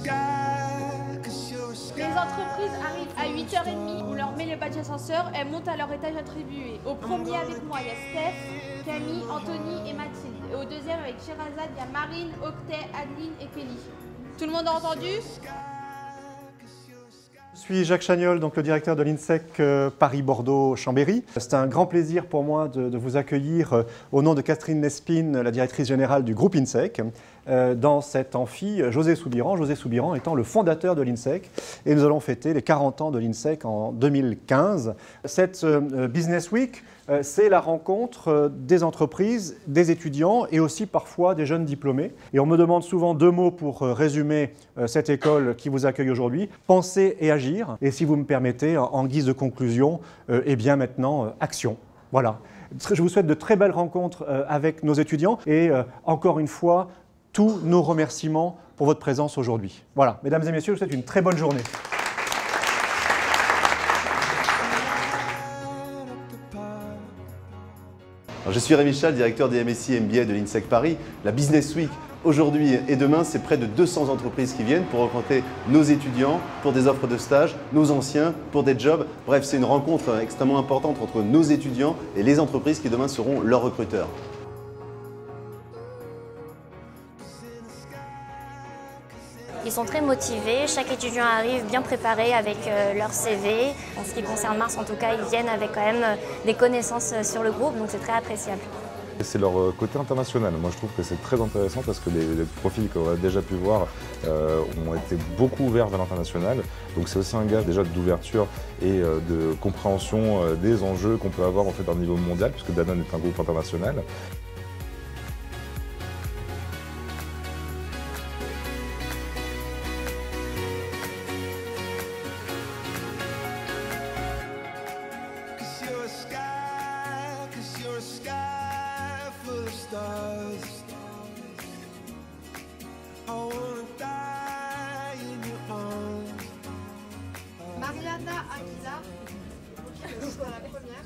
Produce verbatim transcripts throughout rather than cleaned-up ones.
Les entreprises arrivent à huit heures trente, on leur met le badge ascenseur, elles montent à leur étage attribué. Au premier avec moi, il y a Steph, Camille, Anthony et Mathilde. Et au deuxième avec Sherazade, il y a Marine, Octet, Adeline et Kelly. Tout le monde a entendu? Je suis Jacques Chagnol, donc le directeur de l'INSEC euh, Paris-Bordeaux-Chambéry. C'est un grand plaisir pour moi de, de vous accueillir euh, au nom de Catherine Nespine, la directrice générale du groupe INSEC, euh, dans cet amphi José Soubiran, José Soubiran étant le fondateur de l'INSEC. Et nous allons fêter les quarante ans de l'INSEC en deux mille quinze. Cette euh, Business Week, euh, c'est la rencontre euh, des entreprises, des étudiants et aussi parfois des jeunes diplômés. Et on me demande souvent deux mots pour euh, résumer euh, cette école qui vous accueille aujourd'hui. Penser et agir. Et si vous me permettez, en, en guise de conclusion, euh, eh bien maintenant, euh, action. Voilà. Je vous souhaite de très belles rencontres euh, avec nos étudiants et euh, encore une fois, tous nos remerciements pour votre présence aujourd'hui. Voilà, mesdames et messieurs, je vous souhaite une très bonne journée. Alors, je suis Rémi Chal, directeur des M S I M B A de l'INSEC Paris. La Business Week, aujourd'hui et demain, c'est près de deux cents entreprises qui viennent pour rencontrer nos étudiants pour des offres de stage, nos anciens pour des jobs. Bref, c'est une rencontre extrêmement importante entre nos étudiants et les entreprises qui demain seront leurs recruteurs. Ils sont très motivés, chaque étudiant arrive bien préparé avec euh, leur C V. En ce qui concerne Mars, en tout cas, ils viennent avec quand même des connaissances sur le groupe, donc c'est très appréciable. C'est leur côté international. Moi, je trouve que c'est très intéressant parce que les, les profils qu'on a déjà pu voir euh, ont été beaucoup ouverts vers l'international. Donc c'est aussi un gage déjà d'ouverture et euh, de compréhension euh, des enjeux qu'on peut avoir en fait à un niveau mondial, puisque Danone est un groupe international. Mariana Akiza, la première.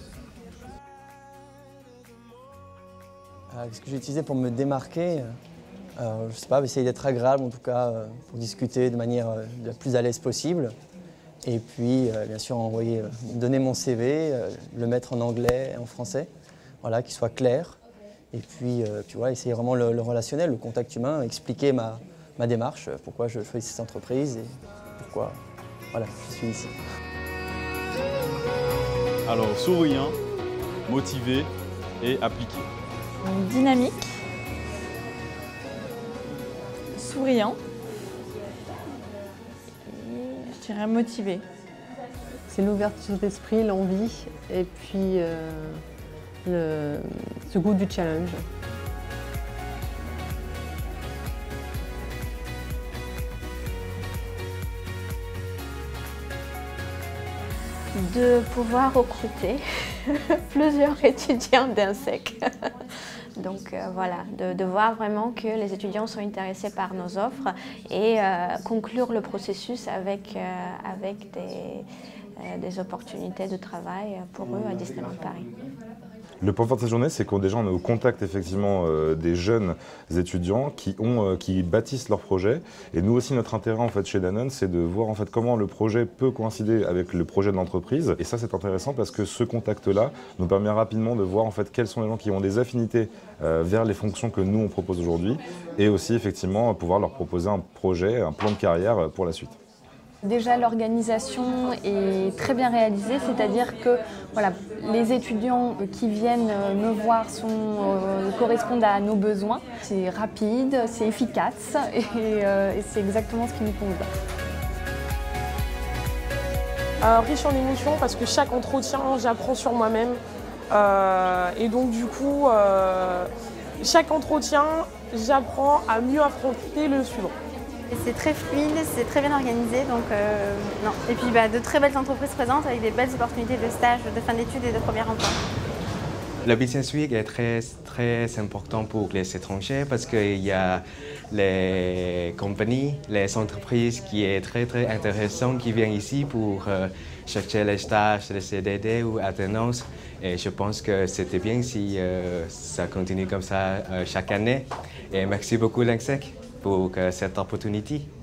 Ce que j'ai utilisé pour me démarquer, euh, je sais pas, essayer d'être agréable en tout cas, euh, pour discuter de manière euh, la plus à l'aise possible. Et puis, euh, bien sûr, envoyer, euh, donner mon C V, euh, le mettre en anglais et en français, voilà, qu'il soit clair. Et puis, euh, tu vois, essayer vraiment le, le relationnel, le contact humain, expliquer ma, ma démarche, pourquoi je choisis cette entreprise et pourquoi voilà, je suis ici. Alors, souriant, motivé et appliqué. Dynamique, souriant, je dirais motivé. C'est l'ouverture d'esprit, l'envie et puis euh, le, ce goût du challenge. De pouvoir recruter plusieurs étudiants d'INSEC. Donc euh, voilà, de, de voir vraiment que les étudiants sont intéressés par nos offres et euh, conclure le processus avec, euh, avec des, euh, des opportunités de travail pour eux à Disneyland Paris. Le point fort de cette journée, c'est qu'on déjà on est au contact effectivement euh, des jeunes étudiants qui, ont, euh, qui bâtissent leur projet. Et nous aussi, notre intérêt en fait, chez Danone, c'est de voir en fait, comment le projet peut coïncider avec le projet de l'entreprise. Et ça, c'est intéressant parce que ce contact-là nous permet rapidement de voir en fait, quels sont les gens qui ont des affinités euh, vers les fonctions que nous, on propose aujourd'hui. Et aussi, effectivement, pouvoir leur proposer un projet, un plan de carrière pour la suite. Déjà, l'organisation est très bien réalisée, c'est-à-dire que voilà, les étudiants qui viennent me voir sont, euh, correspondent à nos besoins. C'est rapide, c'est efficace et, euh, et c'est exactement ce qui nous convient. Euh, riche en émotions parce que chaque entretien, j'apprends sur moi-même. Euh, et donc du coup, euh, chaque entretien, j'apprends à mieux affronter le suivant. C'est très fluide, c'est très bien organisé, donc euh, non. Et puis bah, de très belles entreprises présentes avec des belles opportunités de stage, de fin d'études et de premier emploi. La Business Week est très, très important pour les étrangers parce qu'il y a les compagnies, les entreprises qui est très très intéressantes qui viennent ici pour euh, chercher les stages, les C D D ou alternance. Et je pense que c'était bien si euh, ça continue comme ça euh, chaque année. Et merci beaucoup l'INSEC pour cette opportunité.